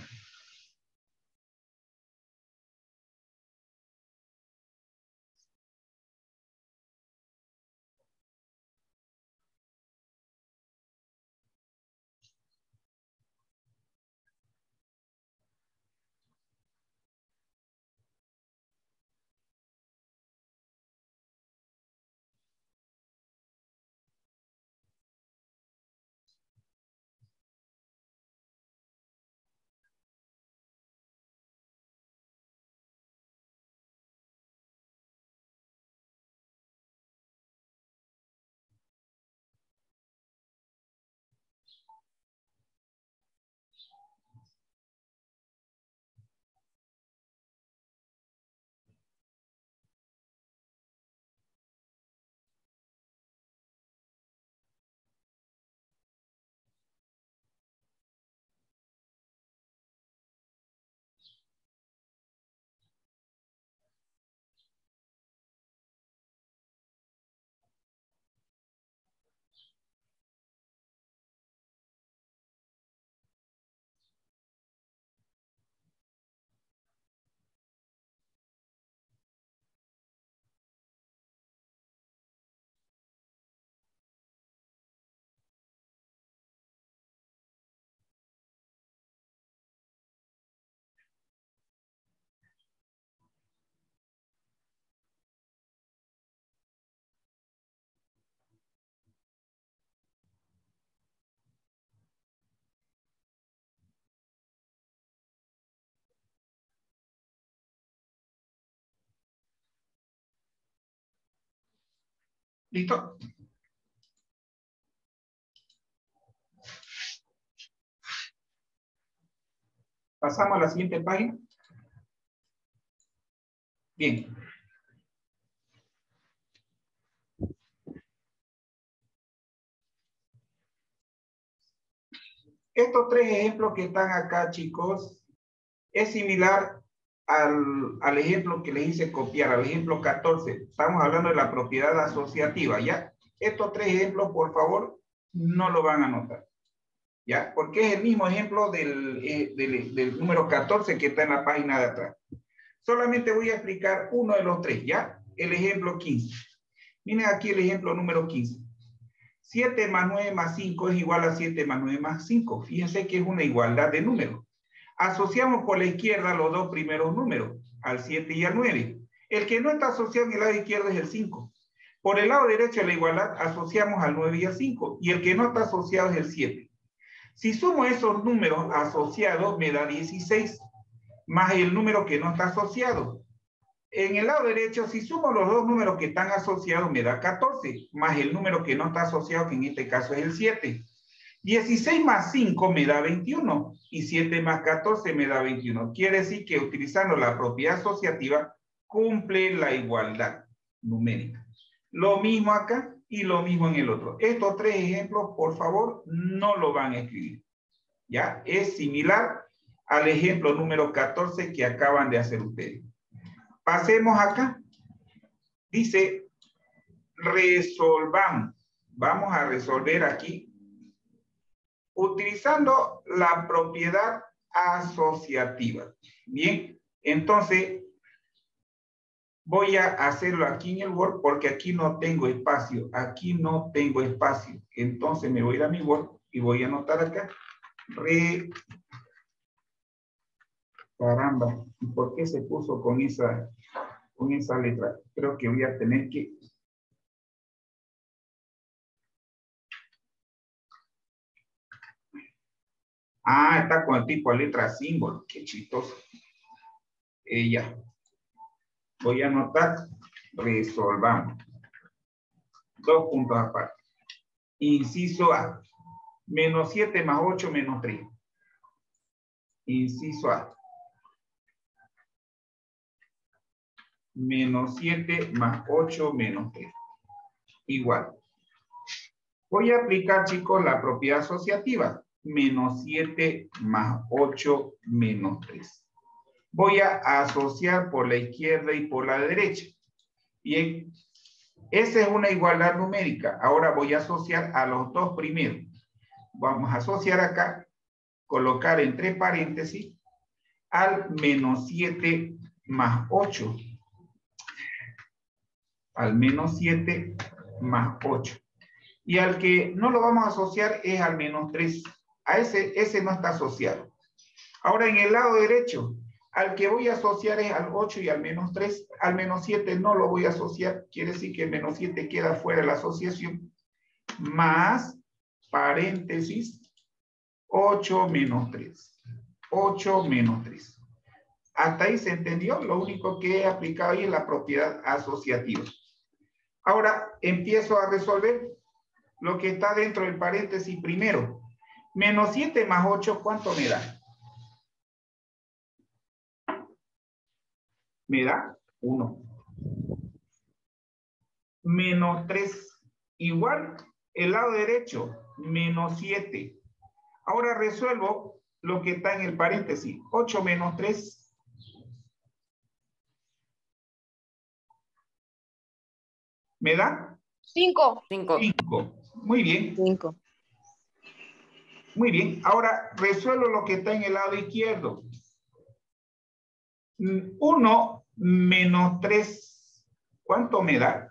¿Listo? Pasamos a la siguiente página. Bien. Estos tres ejemplos que están acá, chicos, es similar al, al ejemplo que les hice copiar, al ejemplo catorce. Estamos hablando de la propiedad asociativa, ¿ya? Estos tres ejemplos, por favor, no lo van a anotar, ¿ya? Porque es el mismo ejemplo del, eh, del, del número catorce que está en la página de atrás. Solamente voy a explicar uno de los tres, ¿ya? El ejemplo quince. Miren aquí el ejemplo número quince. siete más nueve más cinco es igual a siete más nueve más cinco. Fíjense que es una igualdad de números. Asociamos por la izquierda los dos primeros números, al siete y al nueve. El que no está asociado en el lado izquierdo es el cinco. Por el lado derecho de la igualdad asociamos al nueve y al cinco. Y el que no está asociado es el siete. Si sumo esos números asociados me da dieciséis, más el número que no está asociado. En el lado derecho, si sumo los dos números que están asociados, me da catorce, más el número que no está asociado, que en este caso es el siete. dieciséis más cinco me da veintiuno, y siete más catorce me da veintiuno. Quiere decir que utilizando la propiedad asociativa, cumple la igualdad numérica. Lo mismo acá y lo mismo en el otro. Estos tres ejemplos, por favor, no lo van a escribir. ¿Ya? Es similar al ejemplo número catorce que acaban de hacer ustedes. Pasemos acá. Dice, resolvamos. Vamos a resolver aquí utilizando la propiedad asociativa. Bien, entonces voy a hacerlo aquí en el Word porque aquí no tengo espacio. Aquí no tengo espacio. Entonces me voy a ir a mi Word y voy a anotar acá. Re... Caramba, ¿y por qué se puso con esa, con esa letra? Creo que voy a tener que... Ah, está con el tipo de letra símbolo. Qué chistoso. Eh, ya. Voy a anotar. Resolvamos. Dos puntos aparte. Inciso A. Menos siete más ocho menos tres. Inciso A. Menos siete más ocho menos tres. Igual. Voy a aplicar, chicos, la propiedad asociativa. Menos siete más ocho menos tres. Voy a asociar por la izquierda y por la derecha. Bien. Esa es una igualdad numérica. Ahora voy a asociar a los dos primeros. Vamos a asociar acá. Colocar entre paréntesis al menos siete más ocho. Al menos siete más ocho. Y al que no lo vamos a asociar es al menos tres. A ese, ese no está asociado. Ahora en el lado derecho, al que voy a asociar es al ocho y al menos tres. Al menos siete no lo voy a asociar. Quiere decir que el menos siete queda fuera de la asociación. Más paréntesis ocho menos tres. ocho menos tres. Hasta ahí se entendió. Lo único que he aplicado ahí es la propiedad asociativa. Ahora empiezo a resolver lo que está dentro del paréntesis primero. Menos siete más ocho, ¿cuánto me da? Me da uno. Menos tres. Igual, el lado derecho, menos siete. Ahora resuelvo lo que está en el paréntesis. ocho menos tres. ¿Me da? Cinco. Cinco. cinco. Muy bien. Cinco. Muy bien. Ahora resuelvo lo que está en el lado izquierdo. uno menos tres. ¿Cuánto me da?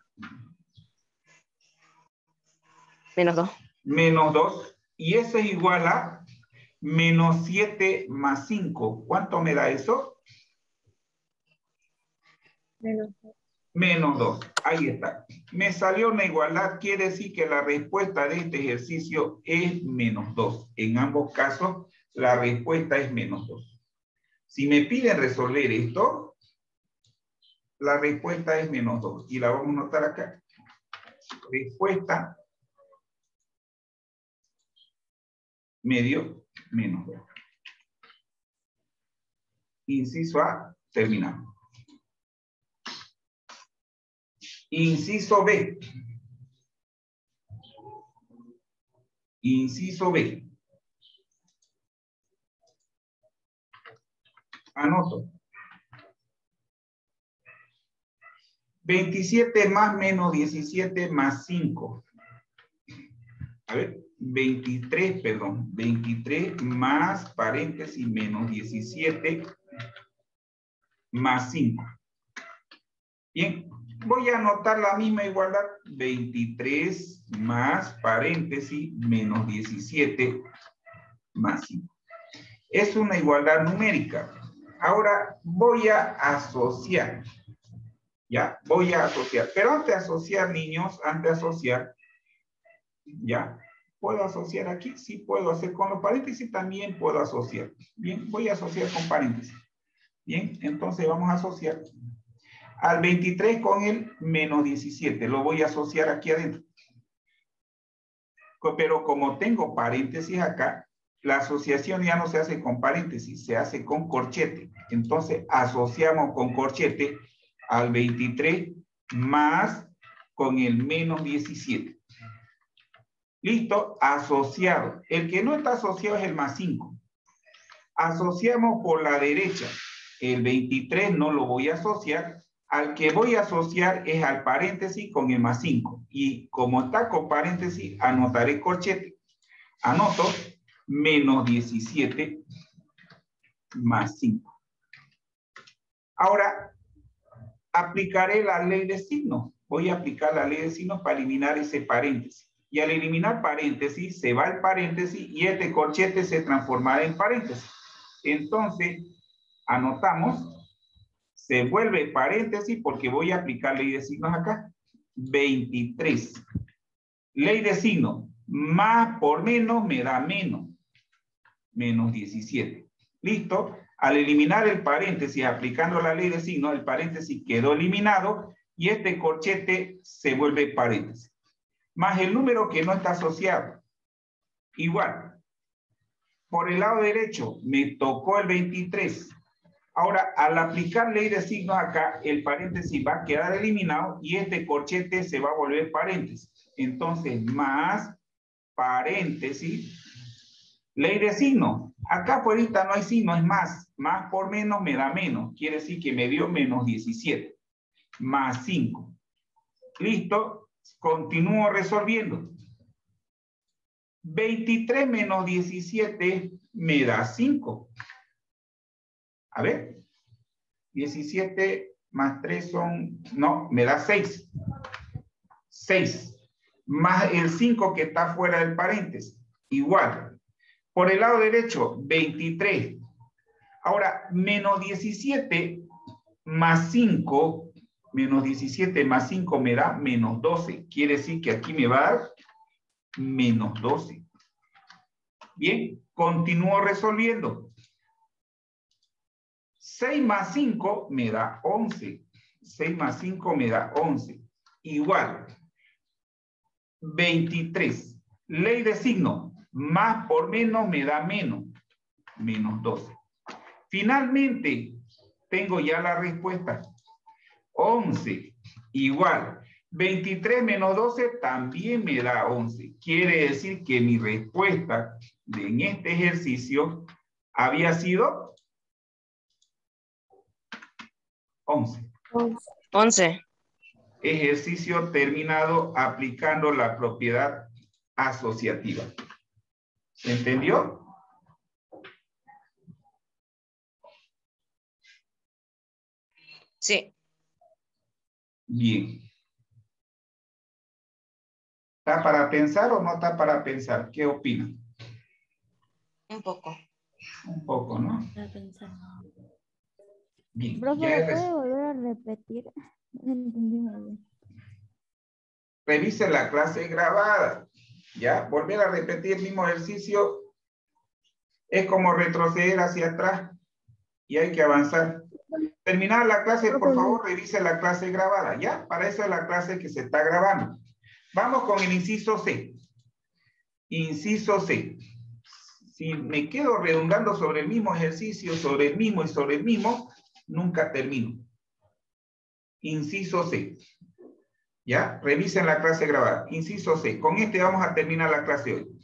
Menos dos. Menos dos. Y eso es igual a menos siete más cinco. ¿Cuánto me da eso? Menos Menos dos. Ahí está. Me salió una igualdad. Quiere decir que la respuesta de este ejercicio es menos dos. En ambos casos, la respuesta es menos dos. Si me piden resolver esto, la respuesta es menos dos. Y la vamos a anotar acá. Respuesta medio menos dos. Inciso A, terminado. Inciso B. Inciso B. Anoto. veintisiete más menos diecisiete más cinco. A ver, veintitrés, perdón. veintitrés más paréntesis menos diecisiete más cinco. Bien, voy a anotar la misma igualdad. veintitrés más paréntesis menos diecisiete más cinco. Es una igualdad numérica. Ahora voy a asociar. Ya, voy a asociar. Pero antes de asociar, niños, antes de asociar, ya, ¿puedo asociar aquí? Sí, puedo hacer con los paréntesis, también puedo asociar. Bien, voy a asociar con paréntesis. Bien, entonces vamos a asociar al veintitrés con el menos diecisiete. Lo voy a asociar aquí adentro. Pero como tengo paréntesis acá, la asociación ya no se hace con paréntesis, se hace con corchete. Entonces asociamos con corchete al veintitrés más con el menos diecisiete. Listo, asociado. El que no está asociado es el más cinco. Asociamos por la derecha. El veintitrés no lo voy a asociar. Al que voy a asociar es al paréntesis con el más cinco. Y como está con paréntesis, anotaré corchete. Anoto menos diecisiete más cinco. Ahora, aplicaré la ley de signos. Voy a aplicar la ley de signos para eliminar ese paréntesis. Y al eliminar paréntesis, se va el paréntesis y este corchete se transformará en paréntesis. Entonces, anotamos, se vuelve paréntesis porque voy a aplicar ley de signos acá. veintitrés. Ley de signos. Más por menos me da menos. Menos diecisiete. ¿Listo? Al eliminar el paréntesis, aplicando la ley de signos, el paréntesis quedó eliminado y este corchete se vuelve paréntesis. Más el número que no está asociado. Igual. Por el lado derecho me tocó el veintitrés. Ahora, al aplicar ley de signos acá, el paréntesis va a quedar eliminado y este corchete se va a volver paréntesis. Entonces, más paréntesis. Ley de signos. Acá por ahorita no hay signo, es más. Más por menos me da menos. Quiere decir que me dio menos diecisiete. Más cinco. Listo. Continúo resolviendo. veintitrés menos diecisiete me da cinco. A ver. diecisiete más tres son... No, me da seis. seis. Más el cinco que está fuera del paréntesis. Igual. Por el lado derecho, veintitrés. Ahora, menos diecisiete más cinco, menos diecisiete más cinco me da menos doce. Quiere decir que aquí me va a dar menos doce. Bien, continúo resolviendo. seis más cinco me da once. seis más cinco me da once. Igual. veintitrés. Ley de signo. Más por menos me da menos. Menos doce. Finalmente, tengo ya la respuesta. once. Igual. veintitrés menos doce también me da once. Quiere decir que mi respuesta en este ejercicio había sido once. once. Ejercicio terminado aplicando la propiedad asociativa. ¿Se entendió? Sí. Bien. ¿Está para pensar o no está para pensar? ¿Qué opinan? Un poco. Un poco, ¿no? Para pensar. Bien. Profe, Ya ¿lo es- puede volver a repetir? No entendí muy bien. Revise la clase grabada. ¿Ya? Volver a repetir el mismo ejercicio es como retroceder hacia atrás y hay que avanzar. Terminar la clase, por favor, revise la clase grabada. ¿Ya? Para eso es la clase que se está grabando. Vamos con el inciso C. Inciso C. Si me quedo redundando sobre el mismo ejercicio, sobre el mismo y sobre el mismo, nunca termino. Inciso C. ¿Ya? Revisen la clase grabada. Inciso C. Con este vamos a terminar la clase hoy.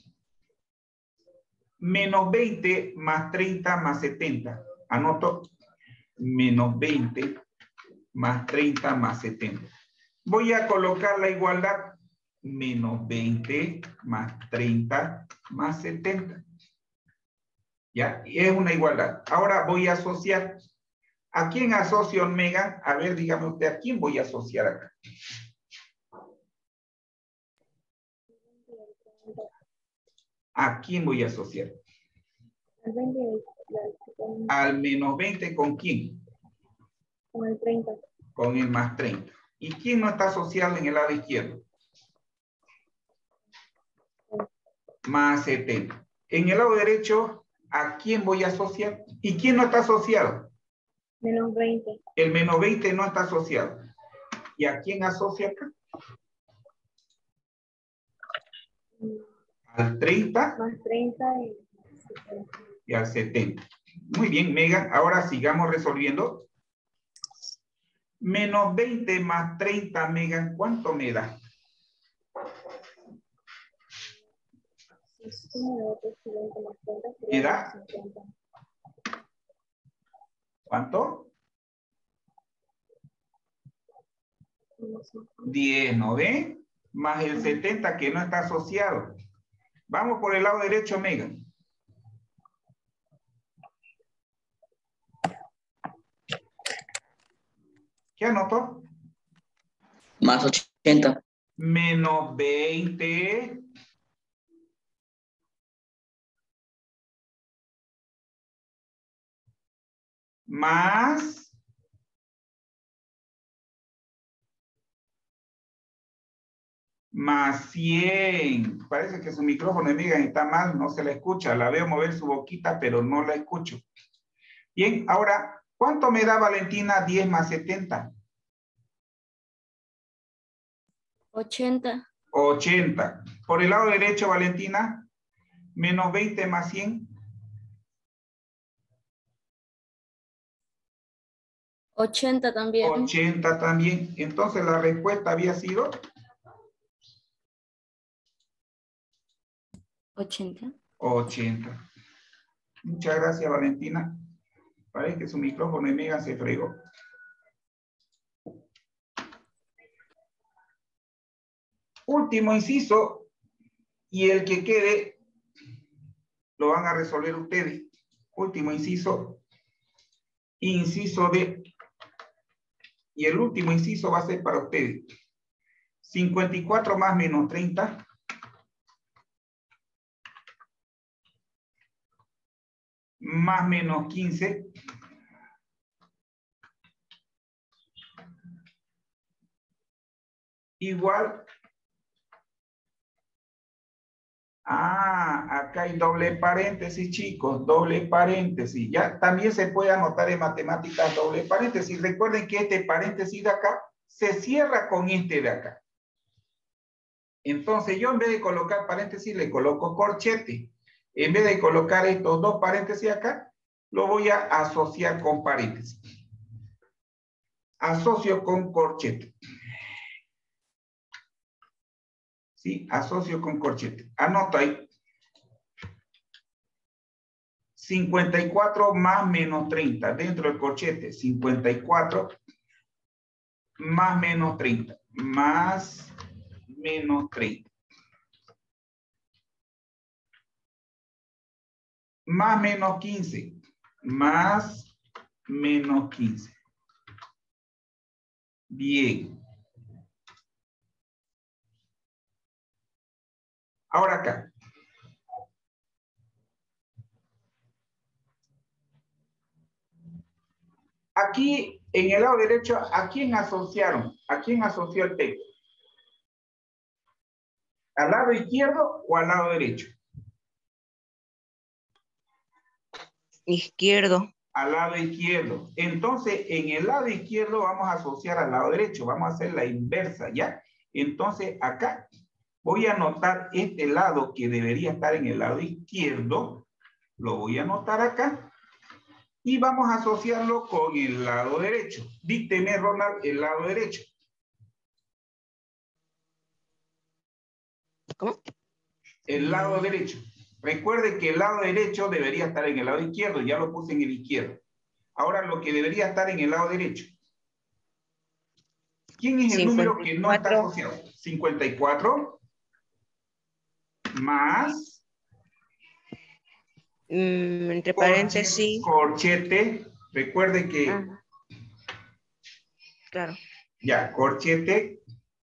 Menos veinte más treinta más setenta. Anoto. Menos veinte más treinta más setenta. Voy a colocar la igualdad. Menos veinte más treinta más setenta. ¿Ya? Y es una igualdad. Ahora voy a asociar. ¿A quién asocio, Megan? A ver, dígame usted, ¿a quién voy a asociar acá? ¿A quién voy a asociar? Al menos veinte, ¿con quién? Con el treinta. Con el más treinta. ¿Y quién no está asociado en el lado izquierdo? Más setenta. En el lado derecho, ¿a quién voy a asociar? ¿Y quién no está asociado? Menos veinte. El menos veinte no está asociado. ¿Y a quién asocia acá? Al treinta. Más treinta y setenta. Y al setenta. Muy bien, Megan. Ahora sigamos resolviendo. Menos veinte más treinta, Megan, ¿cuánto me da? ¿Me da? ¿Cuánto? diez, ¿no ve? Más el setenta que no está asociado. Vamos por el lado derecho, Megan. ¿Qué anotó? Más ochenta. Menos veinte. Más. Más cien. Parece que su micrófono de Megan está mal, no se la escucha. La veo mover su boquita, pero no la escucho. Bien, ahora, ¿cuánto me da Valentina diez más setenta? ochenta. ochenta. Por el lado derecho, Valentina, menos veinte más cien. ochenta también. ochenta también. Entonces la respuesta había sido ochenta. ochenta. Muchas gracias, Valentina. Parece que su micrófono de Megan se fregó. Último inciso, y el que quede lo van a resolver ustedes. Último inciso, inciso D. Y el último inciso va a ser para ustedes. cincuenta y cuatro más menos treinta. Más menos quince. Igual. Ah, acá hay doble paréntesis, chicos. Doble paréntesis. Ya también se puede anotar en matemáticas doble paréntesis. Recuerden que este paréntesis de acá se cierra con este de acá. Entonces yo en vez de colocar paréntesis le coloco corchete. En vez de colocar estos dos paréntesis acá, lo voy a asociar con paréntesis. Asocio con corchete. ¿Sí? Asocio con corchete. Anoto ahí. cincuenta y cuatro más menos treinta. Dentro del corchete, cincuenta y cuatro más menos treinta. Más menos treinta. Más menos quince. Más menos quince. Bien. Ahora acá. Aquí, en el lado derecho, ¿a quién asociaron? ¿A quién asoció el texto? ¿Al lado izquierdo o al lado derecho? Izquierdo. Al lado izquierdo. Entonces, en el lado izquierdo vamos a asociar al lado derecho. Vamos a hacer la inversa, ¿ya? Entonces, acá Voy a anotar este lado que debería estar en el lado izquierdo. Lo voy a anotar acá. Y vamos a asociarlo con el lado derecho. Dícteme, Ronald, el lado derecho. ¿Cómo? El lado derecho. Recuerde que el lado derecho debería estar en el lado izquierdo. Ya lo puse en el izquierdo. Ahora lo que debería estar en el lado derecho. ¿Quién es el número que no está asociado? cincuenta y cuatro más... Mm, entre paréntesis. Corchete. Recuerde que... Ah, claro. Ya, corchete.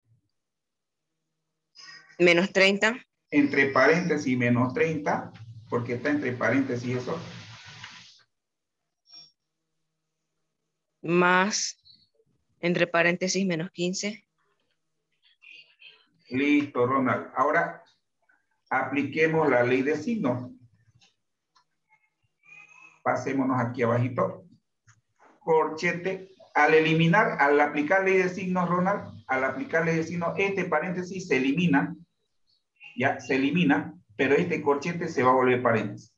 Menos treinta. Entre paréntesis menos treinta. Porque está entre paréntesis eso. Más, entre paréntesis, menos quince. Listo, Ronald. Ahora apliquemos la ley de signos. Pasémonos aquí abajito. Corchete. Al eliminar, al aplicar ley de signos, Ronald, al aplicar ley de signos, este paréntesis se elimina. Ya, se elimina, pero este corchete se va a volver paréntesis.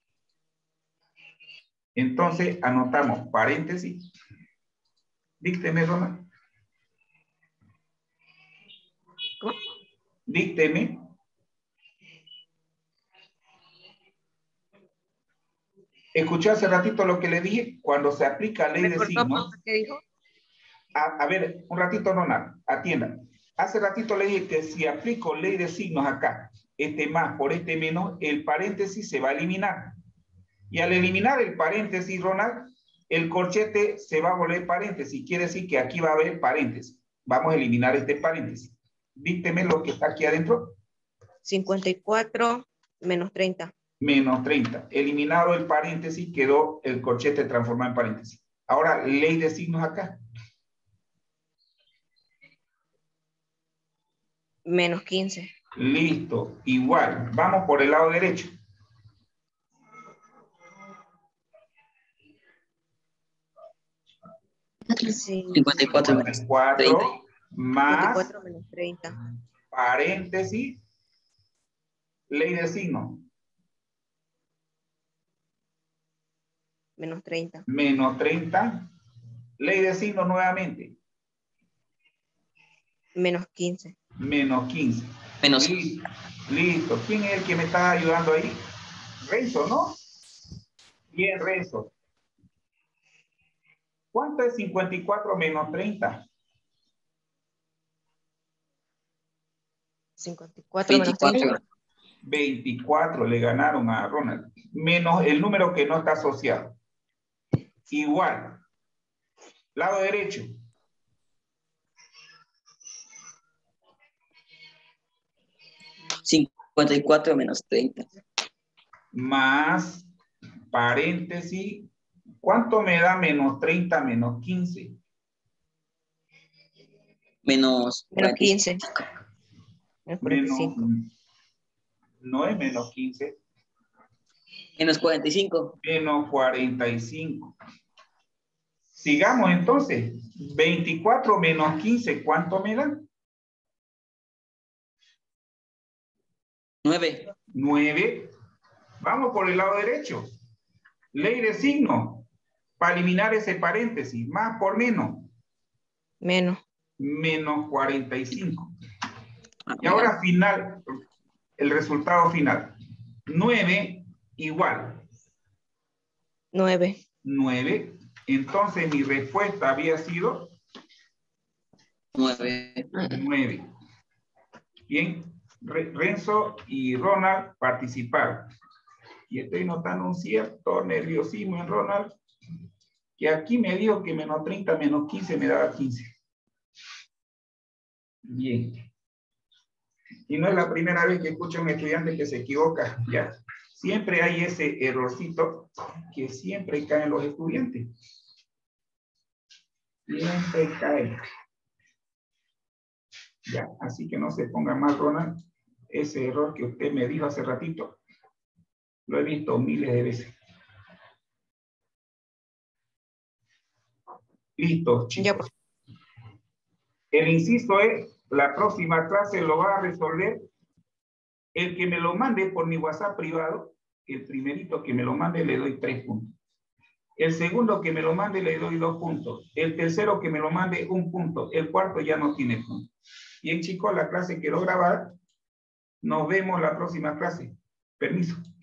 Entonces, anotamos paréntesis. Dícteme, Ronald. ¿Cómo? Dícteme. Escuché hace ratito lo que le dije. Cuando se aplica ley de signos. ¿Qué dijo? A, a ver, un ratito, Ronald. Atienda. Hace ratito le dije que si aplico ley de signos acá, este más por este menos, el paréntesis se va a eliminar. Y al eliminar el paréntesis, Ronald, el corchete se va a volver paréntesis. Quiere decir que aquí va a haber paréntesis. Vamos a eliminar este paréntesis. Dícteme lo que está aquí adentro. cincuenta y cuatro menos treinta. Menos treinta. Eliminado el paréntesis, quedó el corchete transformado en paréntesis. Ahora, ley de signos acá. Menos quince. Listo. Igual. Vamos por el lado derecho. cincuenta y cuatro menos treinta. Más cincuenta y cuatro menos treinta. Paréntesis. Ley de signo. Menos treinta. Menos treinta. Ley de signo nuevamente. Menos quince. Menos quince. Menos. Listo. Listo. ¿Quién es el que me está ayudando ahí? Renzo, ¿no? Bien, Renzo. ¿Cuánto es cincuenta y cuatro menos treinta? cincuenta y cuatro menos treinta. veinticuatro le ganaron a Ronald. Menos el número que no está asociado. Igual. Lado derecho. cincuenta y cuatro menos treinta. Más paréntesis. ¿Cuánto me da menos treinta menos quince? Menos, menos quince. Menos, no es menos quince. Menos cuarenta y cinco. Menos cuarenta y cinco. Sigamos entonces. veinticuatro menos quince, ¿cuánto me da? nueve. nueve. Vamos por el lado derecho. Ley de signo. Para eliminar ese paréntesis. Más por menos. Menos. Menos cuarenta y cinco. Y ahora final. El resultado final. nueve igual. nueve. nueve. Entonces mi respuesta había sido nueve. nueve. Bien. Renzo y Ronald participaron. Y estoy notando un cierto nerviosismo en Ronald, que aquí me dijo que menos treinta menos quince me daba quince. Bien. Y no es la primera vez que escucho a un estudiante que se equivoca. Ya. Siempre hay ese errorcito que siempre caen los estudiantes. Siempre caen. Ya, así que no se ponga mal, Ronald. Ese error que usted me dijo hace ratito, lo he visto miles de veces. Listo, chicos. El inciso es La próxima clase lo va a resolver el que me lo mande por mi WhatsApp privado. El primerito que me lo mande le doy tres puntos. El segundo que me lo mande le doy dos puntos. El tercero que me lo mande un punto. El cuarto ya no tiene punto. Bien, chicos, la clase quedó grabada. Nos vemos la próxima clase. Permiso.